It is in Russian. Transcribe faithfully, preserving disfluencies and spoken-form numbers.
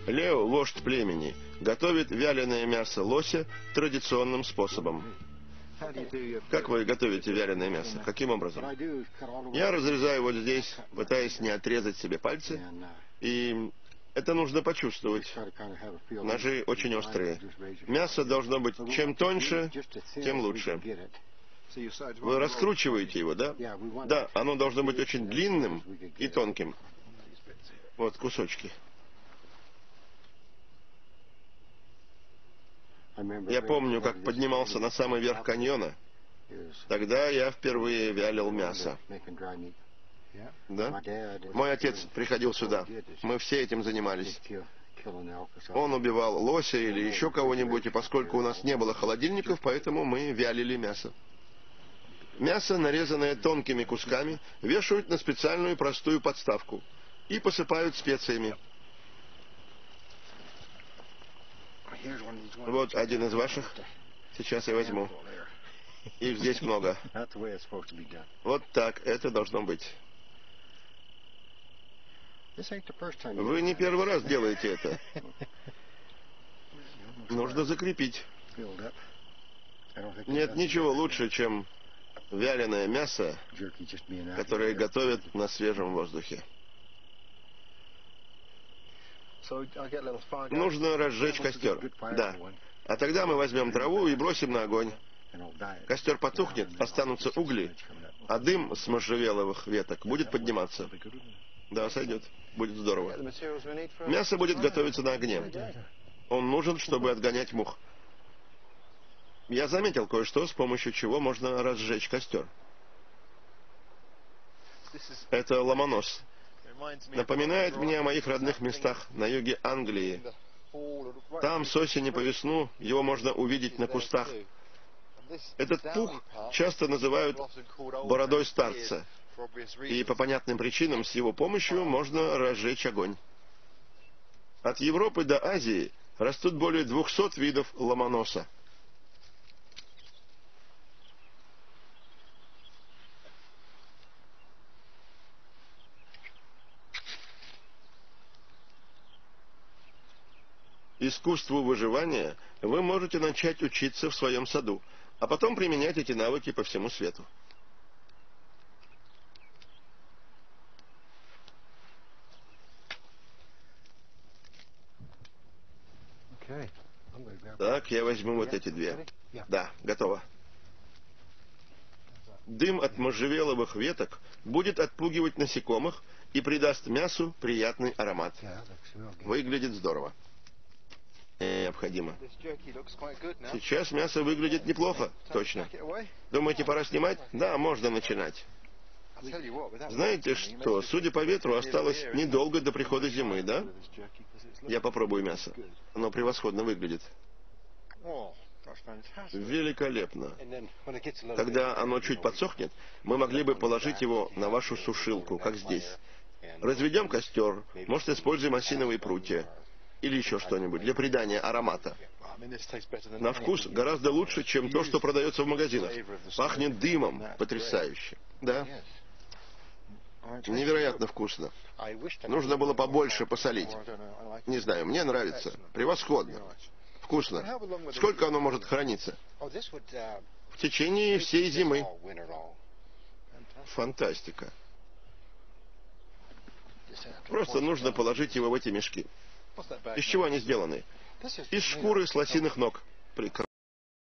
Лео, вождь племени, готовит вяленое мясо лося традиционным способом. Как вы готовите вяленое мясо? Каким образом? Я разрезаю вот здесь, пытаясь не отрезать себе пальцы, и это нужно почувствовать. Ножи очень острые. Мясо должно быть чем тоньше, тем лучше. Вы раскручиваете его, да? Да, оно должно быть очень длинным и тонким. Вот кусочки. Я помню, как поднимался на самый верх каньона. Тогда я впервые вялил мясо. Да? Мой отец приходил сюда. Мы все этим занимались. Он убивал лося или еще кого-нибудь, и поскольку у нас не было холодильников, поэтому мы вялили мясо. Мясо, нарезанное тонкими кусками, вешают на специальную простую подставку и посыпают специями. Вот один из ваших. Сейчас я возьму. Их здесь много. Вот так это должно быть. Вы не первый раз делаете это. Нужно закрепить. Нет ничего лучше, чем вяленое мясо, которое готовят на свежем воздухе. Нужно разжечь костер. Да. А тогда мы возьмем траву и бросим на огонь. Костер потухнет, останутся угли, а дым с можжевеловых веток будет подниматься. Да, сойдет. Будет здорово. Мясо будет готовиться на огне. Он нужен, чтобы отгонять мух. Я заметил кое-что, с помощью чего можно разжечь костер. Это ломонос. Напоминает мне о моих родных местах на юге Англии. Там с осени по весну его можно увидеть на кустах. Этот пух часто называют бородой старца, и по понятным причинам с его помощью можно разжечь огонь. От Европы до Азии растут более двухсот видов ломоноса. Искусству выживания вы можете начать учиться в своем саду, а потом применять эти навыки по всему свету. Так, я возьму вот эти две. Да, готово. Дым от можжевеловых веток будет отпугивать насекомых и придаст мясу приятный аромат. Выглядит здорово. Необходимо. Сейчас мясо выглядит неплохо, точно. Думаете, пора снимать? Да, можно начинать. Знаете что, судя по ветру, осталось недолго до прихода зимы, да? Я попробую мясо. Оно превосходно выглядит. Великолепно. Когда оно чуть подсохнет, мы могли бы положить его на вашу сушилку, как здесь. Разведем костер, может, используем осиновые прутья. Или еще что-нибудь для придания аромата. На вкус гораздо лучше, чем то, что продается в магазинах. Пахнет дымом. Потрясающе. Да. Невероятно вкусно. Нужно было побольше посолить. Не знаю, мне нравится. Превосходно. Вкусно. Сколько оно может храниться? В течение всей зимы. Фантастика. Просто нужно положить его в эти мешки. Из чего они сделаны? Из шкуры с лосиных ног. Прекрасно.